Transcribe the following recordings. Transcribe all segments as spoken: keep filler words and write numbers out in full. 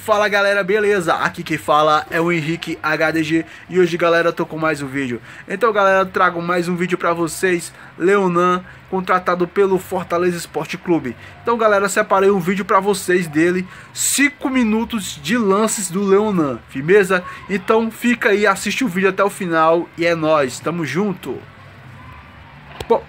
Fala galera, beleza? Aqui quem fala é o Henrique H D G e hoje galera tô com mais um vídeo. Então galera, trago mais um vídeo pra vocês. Leonan, contratado pelo Fortaleza Esporte Clube. Então galera, separei um vídeo pra vocês dele, cinco minutos de lances do Leonan, firmeza? Então fica aí, assiste o vídeo até o final e é nóis, tamo junto. Bom,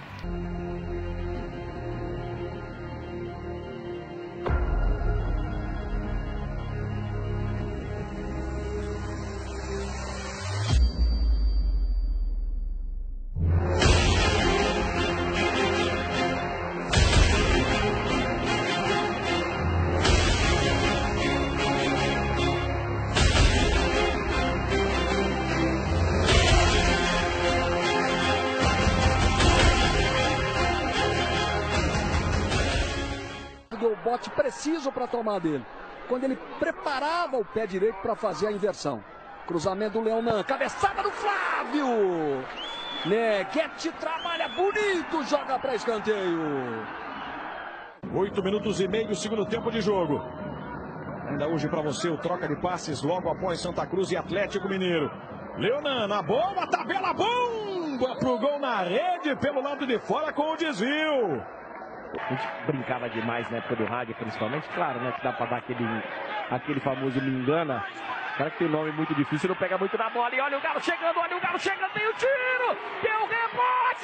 deu o bote preciso para tomar dele, quando ele preparava o pé direito para fazer a inversão. Cruzamento do Leonan, cabeçada do Flávio. Neguete trabalha bonito, joga para escanteio. Oito minutos e meio, segundo tempo de jogo. Ainda hoje para você o troca de passes logo após Santa Cruz e Atlético Mineiro. Leonan na boa, tabela bomba pro gol na rede pelo lado de fora com o desvio. A gente brincava demais na época do rádio, principalmente, claro, né, que dá pra dar aquele, aquele famoso me engana. O cara que tem nome muito difícil não pega muito na bola. E olha o Galo chegando, olha o Galo chegando, tem o tiro, tem o rebote,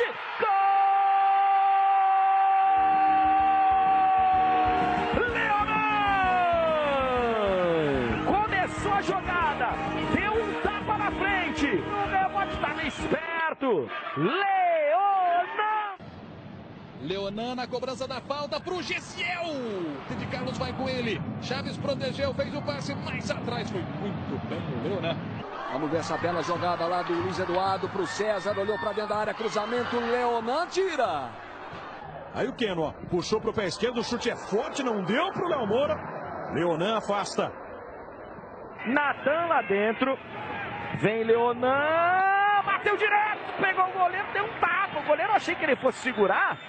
gol! Leonan! Começou a jogada, deu um tapa na frente, o rebote estava esperto, Leonan! Leonan na cobrança da falta pro Gessiel. De Carlos vai com ele. Chaves protegeu, fez o passe mais atrás. Foi muito bem o Leonan. Vamos ver essa bela jogada lá do Luiz Eduardo pro César. Olhou pra dentro da área, cruzamento. Leonan tira. Aí o Keno, ó, puxou pro pé esquerdo. O chute é forte, não deu pro Léo Moura. Leonan afasta. Natan lá dentro. Vem Leonan. Bateu direto. Pegou o goleiro, deu um tapa. O goleiro, achei que ele fosse segurar.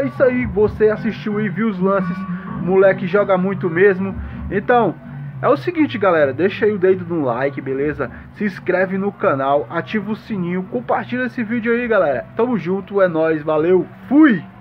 isso aí, você assistiu e viu os lances, o moleque joga muito mesmo. Então, é o seguinte, galera, deixa aí o dedo no like, beleza? Se inscreve no canal, ativa o sininho, compartilha esse vídeo aí, galera. Tamo junto, é nóis, valeu, fui!